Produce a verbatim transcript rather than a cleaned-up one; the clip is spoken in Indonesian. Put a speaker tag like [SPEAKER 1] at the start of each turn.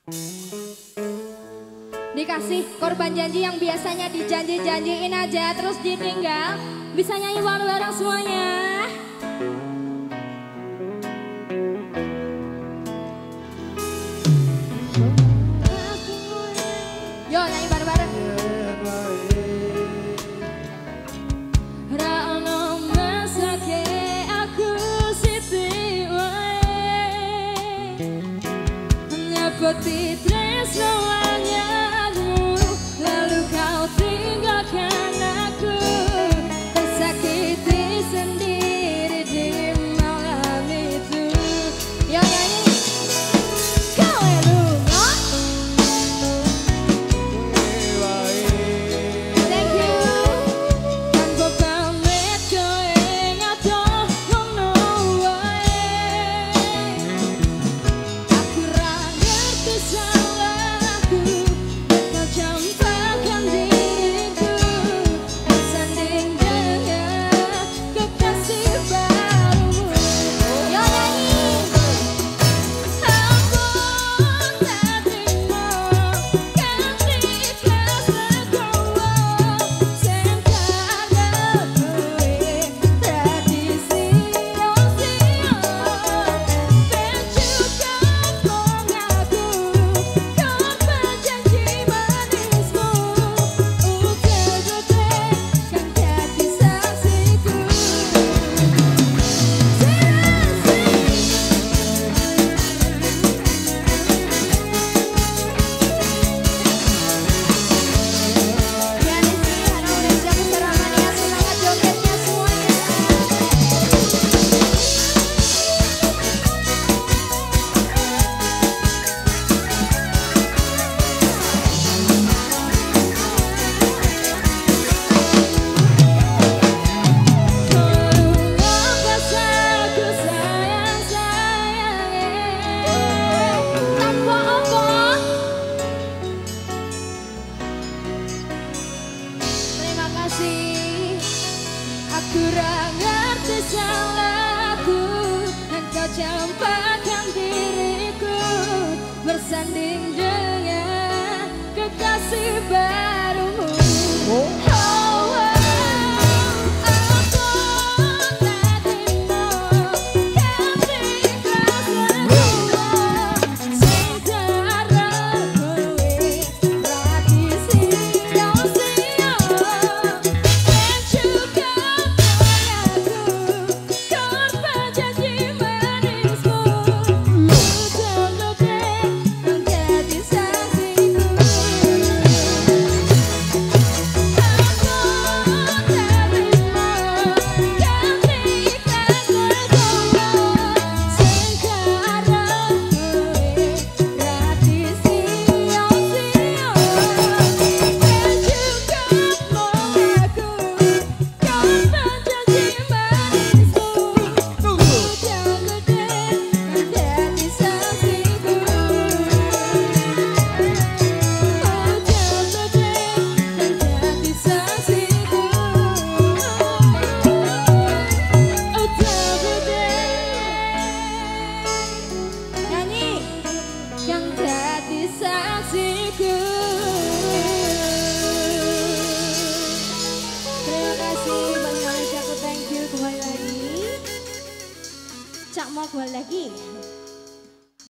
[SPEAKER 1] Dikasih korban janji yang biasanya dijanji-janjiin aja terus ditinggal. Bisa nyanyi bareng-bareng semuanya. Yo nyanyi bareng-bareng. Rano mesake aku siti wae. Nyepoti tresno anyarmu, lalu kau tinggalkan aku, tersakiti sendiri di malam itu. Yo nyanyi. Kau elungo. Thank you. Tanpa pamit kau ingat ngono wae. Aku ra ngerti salahku, kau campakkan diriku, bersanding dengan kekasih barumu. Yo nyanyi. Ampun tak terima ketika sekolah sekarang gue tradisi sia-sia. Pencukup mengaku kau berjanji manismu, udah gede kan jadi saksiku. Terima kasih. Aku ra ngerti salahku, dan kau campakkan diriku, bersanding dengan kekasih barumu. Oh, oh, aku tak terima ketika sekolah sekarang gue tradisi sia-sia. Pencukup mengaku kau berjanji manismu, udah gede kan jadi saksiku. Nyanyi yang jadi saksiku. Terima kasih Bang Malaysia, aku thank you kembali lagi. Cak mau kembali lagi.